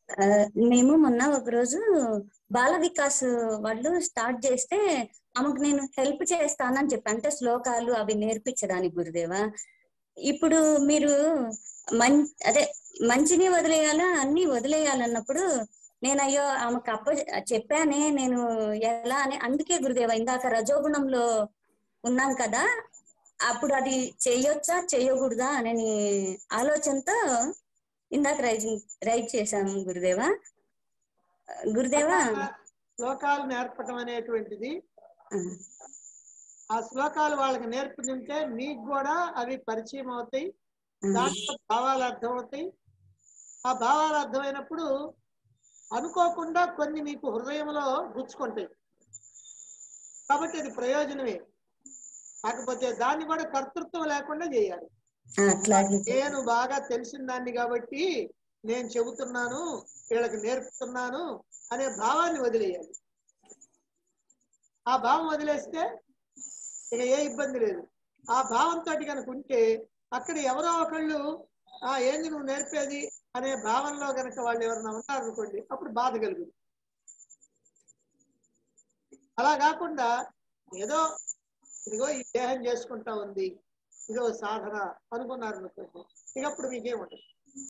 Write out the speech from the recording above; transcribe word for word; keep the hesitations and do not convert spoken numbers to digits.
మేము మొన్న ఒక రోజు బాల వికాస్ వాళ్ళు స్టార్ట్ చేస్తే ఆమెకు నేను హెల్ప్ చేస్తానని చెప్పి, అంటే శ్లోకాలు అవి నేర్పించడానికి గురుదేవా. ఇప్పుడు మీరు మం అదే మంచిని వదిలేయాలా అన్ని వదిలేయాలన్నప్పుడు నేను అయ్యో ఆమెకు అప్ప చెప్పానే నేను ఎలా అని. అందుకే గురుదేవా ఇందాక రజోగుణంలో ఉన్నాం కదా, అప్పుడు అది చెయ్యొచ్చా చెయ్యకూడదా అనే ఆలోచనతో ఇందాక రైట్ రైట్ చేశాము గురుదేవా. గురుదేవా శ్లోకాలు నేర్పటం అనేటువంటిది, ఆ శ్లోకాలు వాళ్ళకి నేర్పుతుంటే మీకు కూడా అవి పరిచయం అవుతాయి, దాంట్లో భావాలు అర్థమవుతాయి. ఆ భావాలు అర్థమైనప్పుడు అనుకోకుండా కొన్ని మీకు హృదయంలో గుచ్చుకుంటాయి, కాబట్టి అది ప్రయోజనమే. కాకపోతే దాన్ని కూడా కర్తృత్వం లేకుండా చేయాలి. నేను బాగా తెలిసిన దాన్ని కాబట్టి నేను చెబుతున్నాను, వీళ్ళకి నేర్పుతున్నాను అనే భావాన్ని వదిలేయాలి. ఆ భావం వదిలేస్తే ఇక ఏ ఇబ్బంది లేదు. ఆ భావంతో కనుక ఉంటే అక్కడ ఎవరో ఒకళ్ళు ఆ ఏంది నువ్వు నేర్పేది అనే భావనలో కనుక వాళ్ళు ఎవరన్నా ఉన్నారనుకోండి, అప్పుడు బాధ కలుగుతుంది. అలా కాకుండా ఏదో ఇదిగో ఈ దేహం చేసుకుంటా ఉంది, ఇదో సాధన అనుకున్నారు అనుకోండి, ఇక అప్పుడు మీకేముంటుంది.